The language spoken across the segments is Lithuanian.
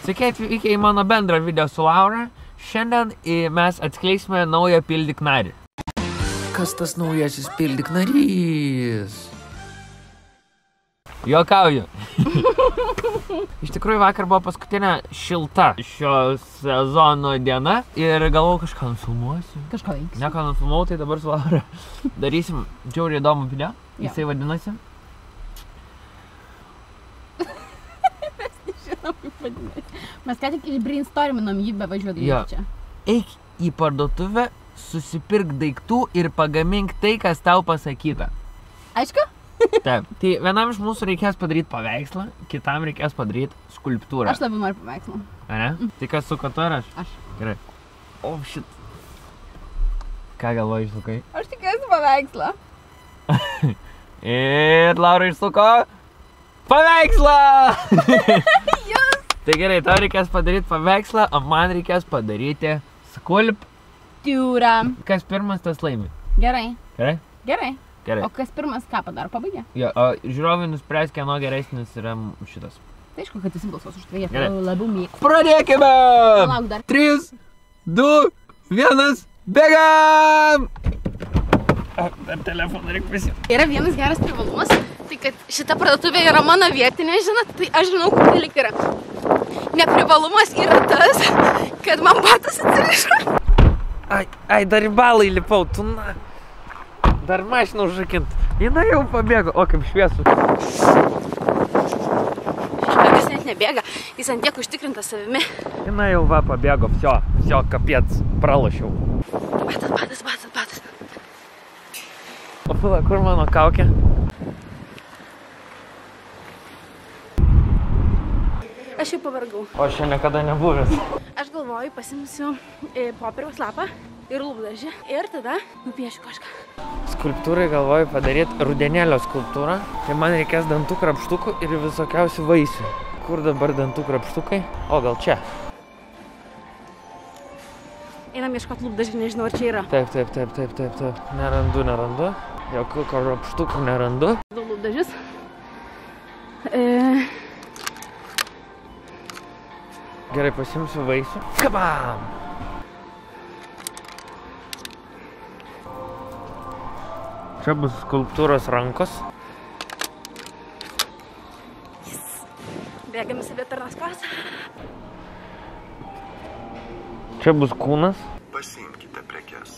Sveiki atvykę į mano bendrą video su Laura. Šiandien mes atskleisime naują pildyk narį. Kas tas naujasis pildyk narys? Juokauju. Iš tikrųjų vakar buvo paskutinė šilta šio sezono diena ir galvojau kažką nufilmuosiu. Kažką veiks. Nieko nufilmavau, tai dabar su Laura darysim džiauriai įdomų video. Jisai vadinasi. Mes nežinom, kaip vadinasi. Mes ką tik išbrainstorminom jį bevažiuodami čia. Eik į parduotuvę, susipirk daiktų ir pagamink tai, kas tau pasakyta. Aišku? Taip. Tai vienam iš mūsų reikės padaryti paveikslą, kitam reikės padaryti skulptūrą. Aš labai noriu paveikslą. A ne? Tai kas suko tu ir aš? Aš. Gerai. O, shit. Ką galvoji išsukai? Aš tikiuosi paveikslą. Ir Laura išsuko paveikslą! Tai gerai, tau reikės padaryti paveikslą, o man reikės padaryti skulptūrą. Kas pirmas, tas laimi. Gerai. Gerai? Gerai. Gerai. O kas pirmas ką padaro? Pabaigė? Jo, o žiūrovai nuspręs, kieno geresnis yra šitas. Tai aišku, kad jis balsuos už tai, jie labiau mėgsta. Pradėkime! Palauk dar. 3, 2, 1, bėgam! Dar telefoną reikia prisimti. Yra vienas geras privalumas, tai kad šita parduotuvė yra mano vietinė, žinot, tai aš žinau, kur dalykai yra. Neprivalumas yra tas, kad man batas atsirišo. Ai, dar į balą įlipau, tu na. Dar mašiną užrakint. Jina jau pabėgo, o kaip šviesu. Jis net nebėga, jis ant tiek užtikrintas savimi. Jina jau va pabėgo, vsio, kapiec, pralošiau. Batas. O pila, kur mano kaukė? Aš jau pavargau. O aš čia niekada nebuvęs. Aš galvoju, pasimsiu popieriaus lapą ir lūpdažį ir tada nupiešiu kažką. Skulptūrai galvoju padaryti rudenėlio skulptūrą. Tai man reikės dantų krapštukų ir visokiausių vaisių. Kur dabar dantų krapštukai? O, gal čia? Einam ieškoti lūpdažį, nežinau, ar čia yra. Taip. Nerandu. Jokių krapštukų nerandu. Du lūpdažis. Gerai, pasimsiu vaisių. Kabam! Čia bus skulptūros rankos. Bėgam į savitarnos kasą. Čia bus kūnas. Pasiimkite prekes.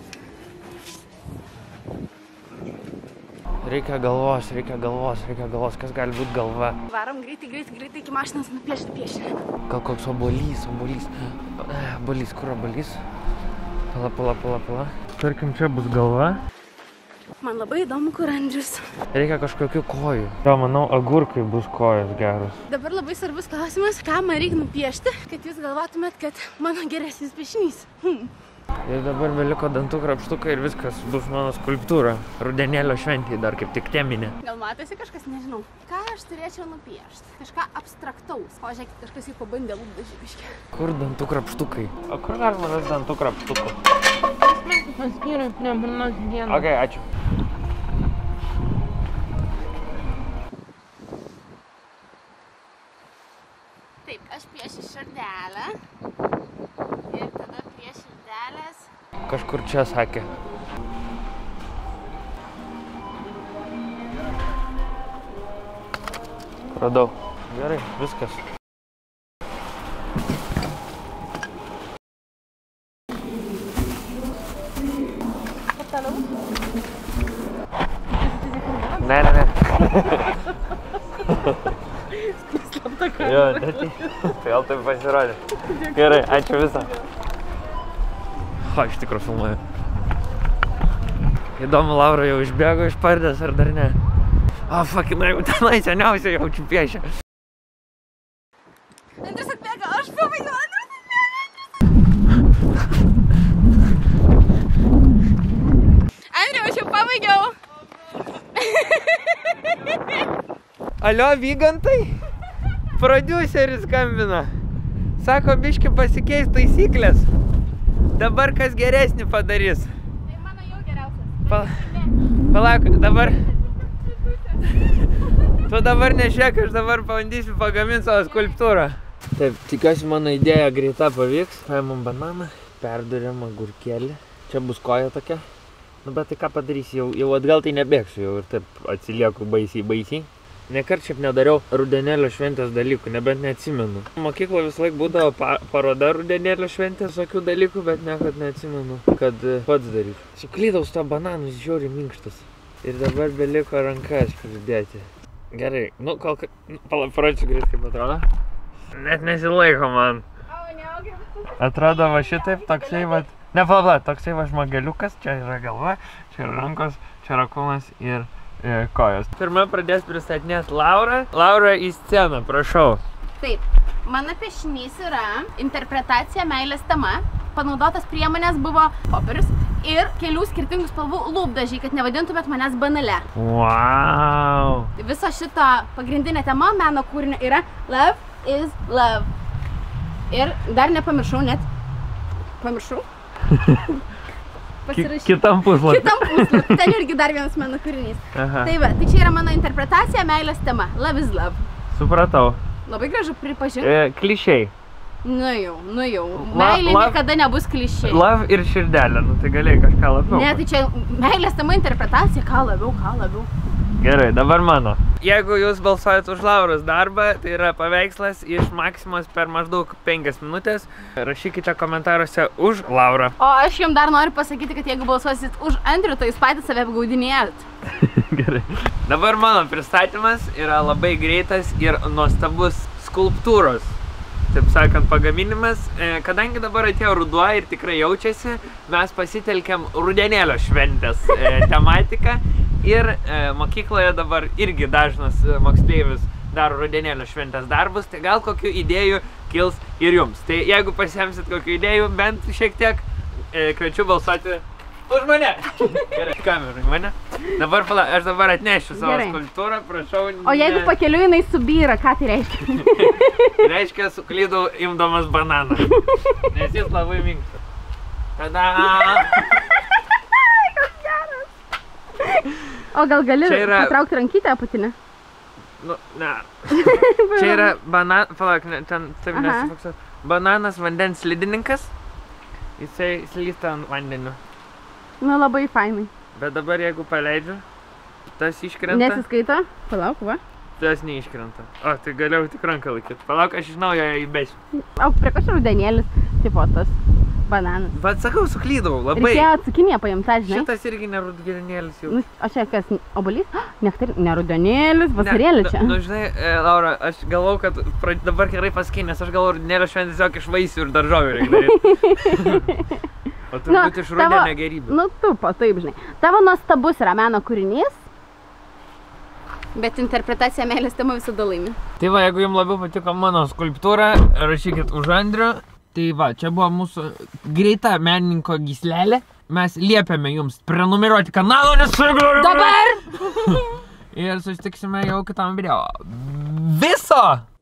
Reikia galvos. Kas gali būti galva? Varom greitai iki mašinos nupiešti piešinį. Gal koks obuolys. Obuolys, kur obuolys? Pala. Tarkim, čia bus galva. Man labai įdomu, kur Andrius. Reikia kažkokių kojų. Jo, manau, agurkai bus kojos geros. Dabar labai svarbus klausimas, ką man reikia nupiešti, kad jūs galvotumėt, kad mano geresnis piešinys. Ir dabar beliko dantų krapštukai ir viskas bus mano skulptūra. Rudenėlio šventėje dar kaip tik teminė. Gal matėsi kažkas, nežinau. Ką aš turėčiau nupiešti? Kažką abstraktaus. O žiūrėkit, kažkas jau pabandė lūpdažį biškį. Kur dantų krapštukai? O kur galima rasti dantų krapštukų? Paskyriu, neburnos dieną. Ok, ačiū. Taip, aš piešiu širdelę. Ir tada prie širdelės. Kažkur čia sakė. Radau. Gerai, viskas. Kaip toliau? Ne. Slapta ką. Jo, gal taip pasirodė. Gerai, ačiū visą. Iš tikrųjų filmuoju. Įdomu, Laura jau išbėgo iš pardės ar dar ne? Fucking, jau tenai seniausiai jaučiu piešę. Andrius atbėga, aš pabaigiau, Andrius atbėga. Andriu, aš jau pabaigiau. Alio, Vygantai? Prodiuseris skambina. Sako, biški pasikeis taisyklės. Dabar kas geresnį padarys? Tai mano jau geriausias. Palauk, dabar... Tu dabar nežiūrėk, aš dabar pabandysiu pagaminti savo skulptūrą. Taip, tikiuosi mano idėja greita pavyks. Paimam bananą, perduriam agurkėlį. Čia bus koja tokia. Nu, bet tai ką padarysi, jau atgal tai nebėgsiu, jau ir taip atsilieku baisiai. Nekart šiaip nedariau rudenėlio šventės dalykų, nebent neatsimenu. Mokykloje visą laik būdavo paroda rudenėlio šventės tokių dalykų, bet niekad neatsimenu, kad pats daryčiau. Suklydau su to bananu, jis žiauriai minkštas. Ir dabar beliko rankas pridėti. Gerai, nu kol kad... Parodysiu greit, kaip atrodo. Net nesilaiko man. Atrodo va šitaip, toksai va... Ne, toksai va žmogeliukas, čia yra galva, čia yra rankos, čia yra kūnas ir kojos. Pirma pradės pristatinėti Laura. Laura į sceną, prašau. Taip, mano piešinys yra interpretacija meilės tema. Panaudotas priemonės buvo popierius ir kelių skirtingų spalvų lūpdažiai, kad nevadintumėt manęs banale. Wow! Viso šito pagrindinė tema meno kūrinio yra Love is Love. Ir dar nepamiršau net. Pamiršau? Kitam puslapį. Ten irgi dar vienas mano kūrinys. Aha. Tai va, tai čia yra mano interpretacija meilės tema. Love is Love. Supratau. Labai gražu pripažinti. Klišiai. Nu jau. Meilė niekada nebus klišiai. Love ir širdelė, nu tai galėjai kažką labiau. Ne, tai čia meilės tema interpretacija, ką labiau. Gerai, dabar mano. Jeigu jūs balsuojat už Lauros darbą, tai yra paveikslas iš Maksimos per maždaug 5 minutės. Rašykite komentaruose už Laurą. O aš jums dar noriu pasakyti, kad jeigu balsuosit už Andrių, tai jūs patys save apgaudinėjat. Gerai. Dabar mano pristatymas yra labai greitas ir nuostabus skulptūros, taip sakant, pagaminimas. Kadangi dabar atėjo ruduo ir tikrai jaučiasi, mes pasitelkiam rudenėlio šventės tematiką. Ir mokykloje dabar irgi dažnas moksleivis daro rudenėlio šventės darbus, tai gal kokių idėjų kils ir jums. Tai jeigu pasiemsit kokių idėjų, bent šiek tiek kviečiu balsuoti už mane. Gerai, kamerui mane. Dabar aš dabar atnešiu savo skulptūrą, prašau. O jeigu pakeliu jinai subyra, ką tai reiškia? Reiškia, suklydau imdamas bananą, nes jis labai minkštas. Tada! O gal gali patraukti rankytę apatinę? Nu, ne. Čia yra bananas vandens slidininkas. Jisai slysta ant vandeniu. Nu, labai fainai. Bet dabar jeigu paleidžiu, tas iškrenta. Nesiskaito? Palauk, va. Tas neiškrenta. O, tai galėjau tik ranką laikyti. Palauk, aš iš naujo įbėsiu. O prie ko čia rudenėlis, tipo tas bananas? Bet sakau, suklydau, labai. Reikėjo atsakinėje paimta, žinai? Šitas irgi ne rudenėlis jau. O čia kas, obuolys? Ne rudenėlis, vasarėlė čia. Nu, žinai, Laura, aš galvau, kad dabar gerai pasakei, nes aš galvau, rudenėlio šventės tiesiog iš vaisių ir daržovių reikia daryti. O turbūt iš rudenio gerybių. Nu, taip, žinai. Tavo nuostabus yra meno kūrinys, bet interpretacija meilės tema visada laimi. Tai va, jeigu jums labiau patiko mano skulptūra, rašykit už Andrių. Tai va, čia buvo mūsų greita menininko gyslelė. Mes liepiame jums prenumeruoti kanalą, nes dabar! Ir susitiksime jau kitam video. Viso!